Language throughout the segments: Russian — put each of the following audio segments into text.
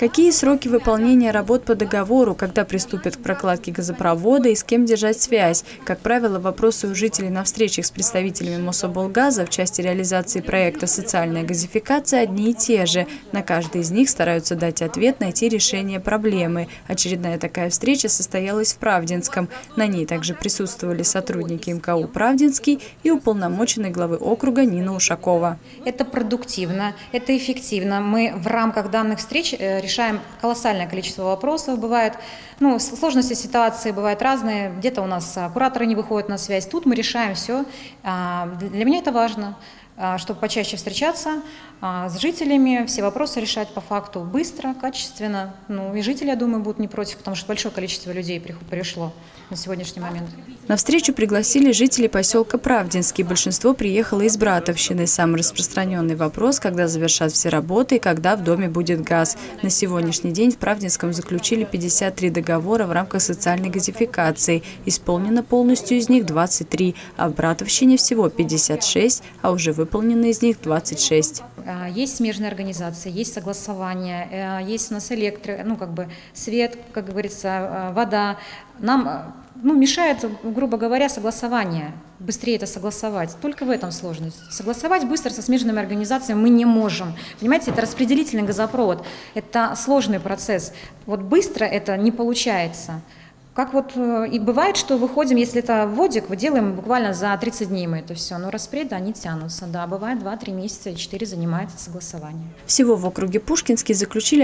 Какие сроки выполнения работ по договору, когда приступят к прокладке газопровода и с кем держать связь? Как правило, вопросы у жителей на встречах с представителями Мособлгаза в части реализации проекта «Социальная газификация» одни и те же. На каждый из них стараются дать ответ, найти решение проблемы. Очередная такая встреча состоялась в Правдинском. На ней также присутствовали сотрудники МКУ «Правдинский» и уполномоченный главы округа Нина Ушакова. Это продуктивно, это эффективно. Мы в рамках данных встреч решаем колоссальное количество вопросов. Бывают, сложности ситуации бывают разные. Где-то у нас кураторы не выходят на связь. Тут мы решаем все. Для меня это важно, чтобы почаще встречаться с жителями, все вопросы решать по факту быстро, качественно. И жители, я думаю, будут не против, потому что большое количество людей пришло на сегодняшний момент. На встречу пригласили жители поселка Правдинский. Большинство приехало из Братовщины. Самый распространенный вопрос, когда завершат все работы и когда в доме будет газ. На сегодняшний день в Правдинском заключили 53 договора в рамках социальной газификации. Исполнено полностью из них 23, а в Братовщине всего 56, а уже выполнены из них 26. Есть смежные организации, есть согласование, есть у нас свет, как говорится, вода. Нам мешает, грубо говоря, согласование. Быстрее это согласовать. Только в этом сложность. Согласовать быстро со смежными организациями мы не можем. Понимаете, это распределительный газопровод. Это сложный процесс. Вот быстро это не получается. Как и бывает, что выходим, если это вводик, мы делаем буквально за 30 дней мы это все. Но распреды, они тянутся. Да, бывает 2-3 месяца, 4 занимает согласование. Всего в округе Пушкинский заключили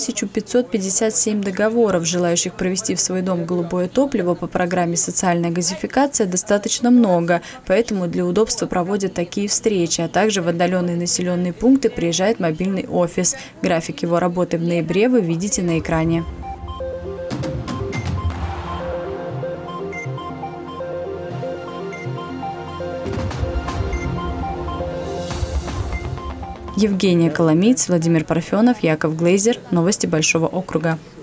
1557 договоров. Желающих провести в свой дом голубое топливо по программе «Социальная газификация» достаточно много. Поэтому для удобства проводят такие встречи. А также в отдаленные населенные пункты приезжает мобильный офис. График его работы в ноябре вы видите на экране. Евгения Коломиец, Владимир Парфенов, Яков Глейзер. Новости Большого округа.